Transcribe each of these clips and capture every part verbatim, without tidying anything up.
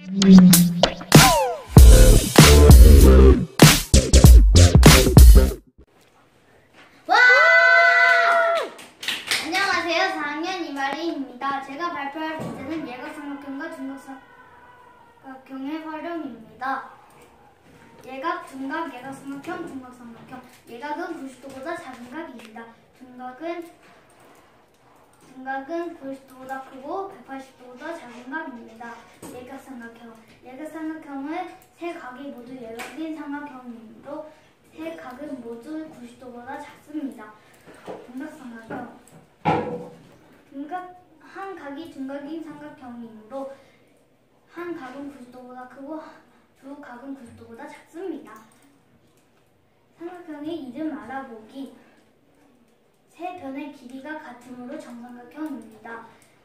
와! 안녕하세요. 사 학년 이마리입니다. 제가 발표할 주제는 예각삼각형과 중각삼각형의 활용입니다. 예각, 중각, 예각삼각형, 중각삼각형. 예각은 구십 도보다 작은 각입니다. 중각은 중각은 구십 도보다 크고 백팔십 도보다 작은 각입니다. 예각삼각형. 예각삼각형은 세 각이 모두 예각인 삼각형이므로 세 각은 모두 구십 도보다 작습니다. 중각삼각형. 중각, 한 각이 중각인 삼각형이므로 한 각은 구십 도보다 크고 두 각은 구십 도보다 작습니다. 삼각형의 이름 알아보기. 세 변의 길이가 같으므로 정삼각형입니다.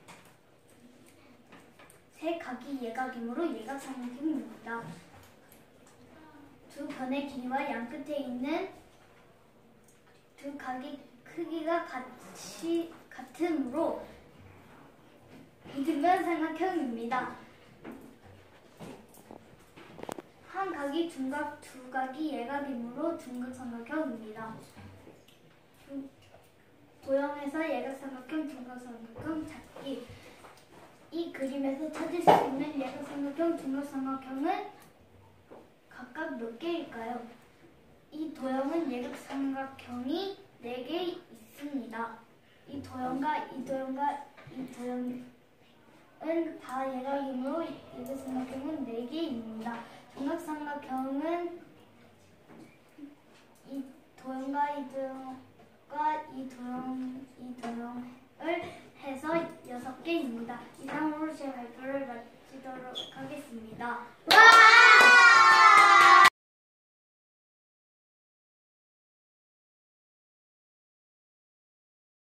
세 각이 예각이므로 예각삼각형입니다. 두 변의 길이와 양 끝에 있는 두 각의 크기가 같이, 같으므로 이등변 삼각형입니다. 한 각이 중각, 두 각이 예각이므로 중각삼각형입니다. 도형에서 예각삼각형, 중각삼각형 찾기. 이 그림에서 찾을 수 있는 예각삼각형, 중각삼각형은 각각 몇 개일까요? 이 도형은 예각삼각형이 네 개 있습니다. 이 도형과 이 도형과 이 도형은 다 예각이므로 예각삼각형은 네 개입니다. 중각삼각형은 이 도형과 이 도형과 이 도형, 이 도형을 해서 여섯 개입니다. 이상으로 제 발표를 마치도록 하겠습니다. 와!